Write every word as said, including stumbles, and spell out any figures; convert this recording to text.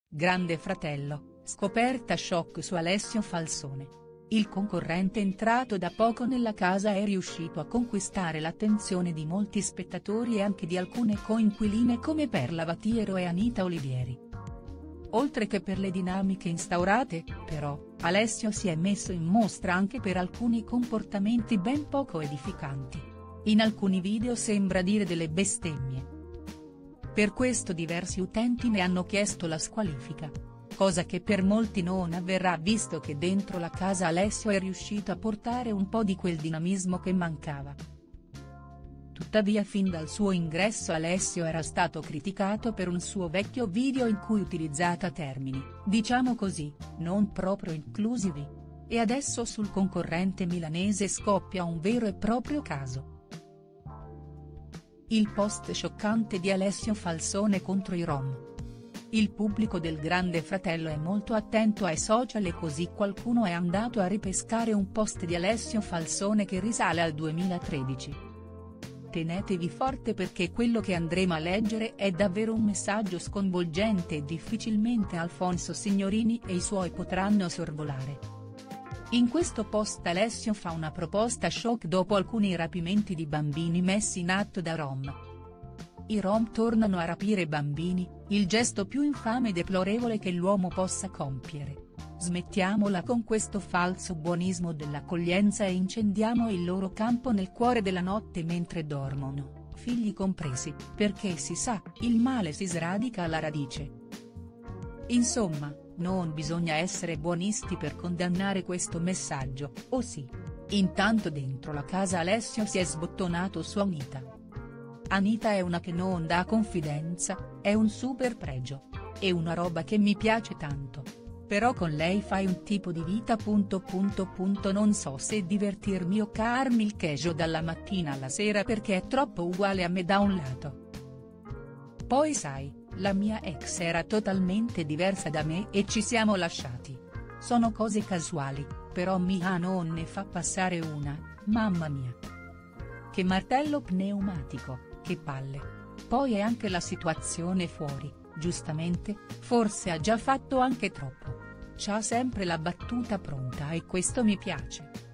Grande Fratello, scoperta shock su Alessio Falsone. Il concorrente entrato da poco nella casa è riuscito a conquistare l'attenzione di molti spettatori e anche di alcune coinquiline come Perla Vatiero e Anita Olivieri. Oltre che per le dinamiche instaurate, però, Alessio si è messo in mostra anche per alcuni comportamenti ben poco edificanti. In alcuni video sembra dire delle bestemmie. Per questo diversi utenti ne hanno chiesto la squalifica. Cosa che per molti non avverrà visto che dentro la casa Alessio è riuscito a portare un po' di quel dinamismo che mancava. Tuttavia fin dal suo ingresso Alessio era stato criticato per un suo vecchio video in cui utilizzata termini, diciamo così, non proprio inclusivi. E adesso sul concorrente milanese scoppia un vero e proprio caso. Il post scioccante di Alessio Falsone contro i rom. Il pubblico del Grande Fratello è molto attento ai social e così qualcuno è andato a ripescare un post di Alessio Falsone che risale al duemilatredici. Tenetevi forte perché quello che andremo a leggere è davvero un messaggio sconvolgente e difficilmente Alfonso Signorini e i suoi potranno sorvolare. In questo post Alessio fa una proposta shock dopo alcuni rapimenti di bambini messi in atto da rom. I rom tornano a rapire bambini, il gesto più infame e deplorevole che l'uomo possa compiere. Smettiamola con questo falso buonismo dell'accoglienza e incendiamo il loro campo nel cuore della notte mentre dormono, figli compresi, perché si sa, il male si sradica alla radice. Insomma, non bisogna essere buonisti per condannare questo messaggio, o sì? Intanto dentro la casa Alessio si è sbottonato su Anita. Anita è una che non dà confidenza, è un super pregio. È una roba che mi piace tanto. Però con lei fai un tipo di vita punto punto punto non so se divertirmi o caarmi il chejo dalla mattina alla sera perché è troppo uguale a me da un lato. Poi sai, la mia ex era totalmente diversa da me e ci siamo lasciati. Sono cose casuali, però Mia non ne fa passare una, mamma mia. Che martello pneumatico, che palle. Poi è anche la situazione fuori, giustamente, forse ha già fatto anche troppo. C'ha sempre la battuta pronta e questo mi piace.